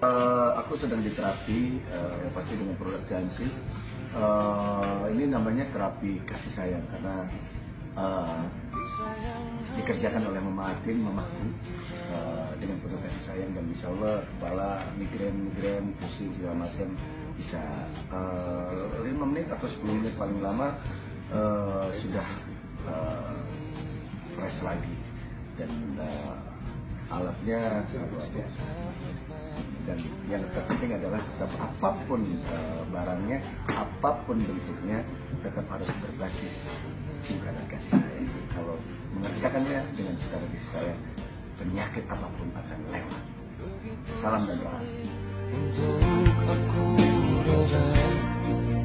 Aku sedang diterapi, pasti dengan produk Jansi. Ini namanya terapi kasih sayang karena dikerjakan oleh Mama Atin, mamaku, dengan penuh kasih sayang, dan insya Allah kepala migrain, pusing segala macam bisa 5 menit atau 10 menit paling lama sudah fresh lagi, dan alatnya sangat luar biasa. Dan yang terpenting adalah tetap apapun barangnya, apapun bentuknya, tetap harus berbasis cinta dan kasih sayang. Kalau mengerjakannya dengan cinta dan kasih sayang, penyakit apapun akan lewat. Salam dan doa.